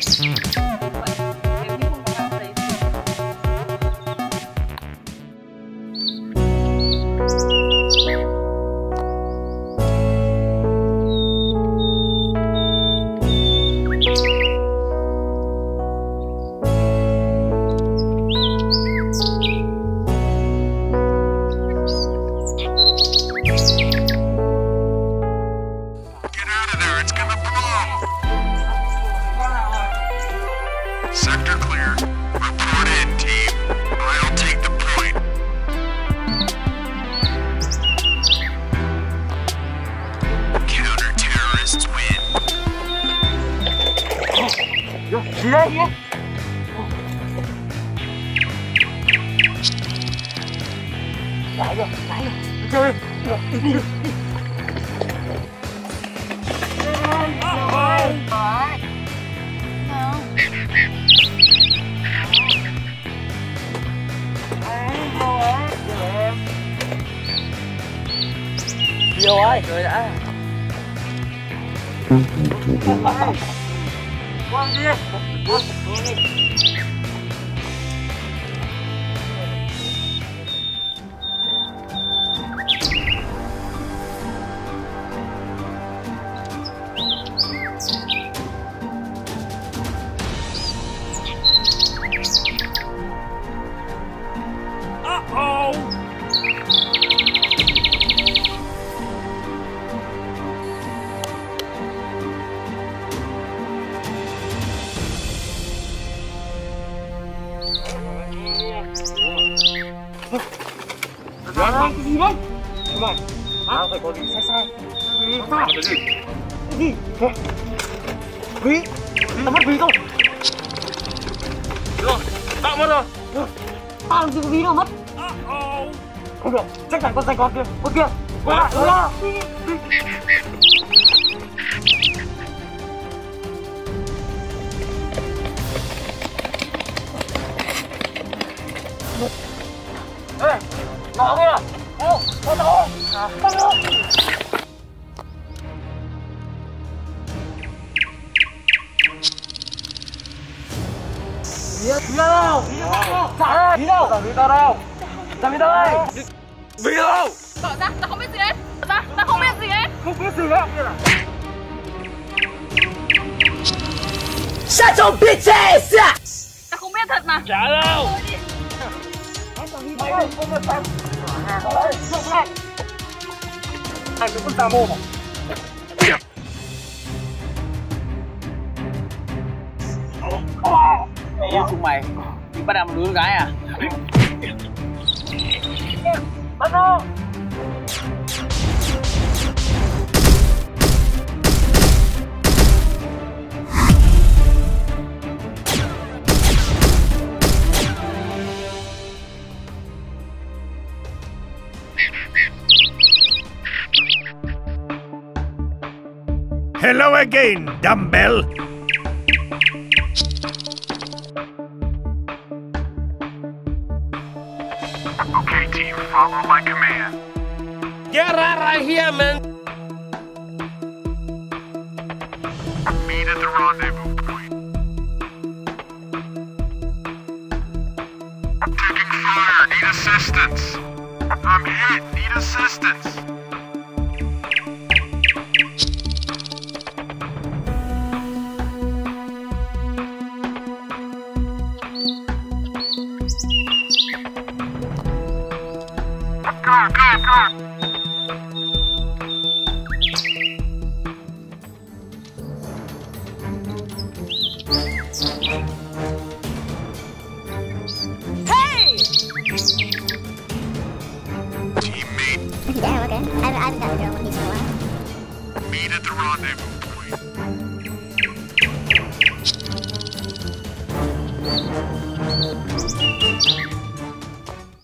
Sector clear. Report in, team. I'll take the point. Counter-terrorists win. Vô ơi, cười đã. Quang đi. Cái gì đấy? Chúng mày, tao phải có gì sai. Sai cái gì? Cái gì? Ví, tao mất ví không? Rồi, tao mất rồi. Tao làm gì có ví đâu mất? Không được, chắc chắn con kia, con kia. Quay lại, ê, nó kìa, nó. Ví đâu? Trả ví đâu? Ví tao đâu? Trả ví tao đây. Ví đâu? Tỏ ra, tao không biết gì hết. Tao không biết gì hết. Không biết gì hết. Shut your bitch ass up! Tao không biết thật mà. Trả đâu? Anh cứ con tà mồm à? Ủa chúng mày, đi bắt đám đứa con gái à? Bắt nó! Hello again, dumbbell. Okay, team, follow my command. Get out right here, man! Meet at the rendezvous point. Taking fire, need assistance. I'm hit, need assistance. Go. Hey! Teammate. Okay. I haven't done it. He's a while. Meet at the rendezvous point.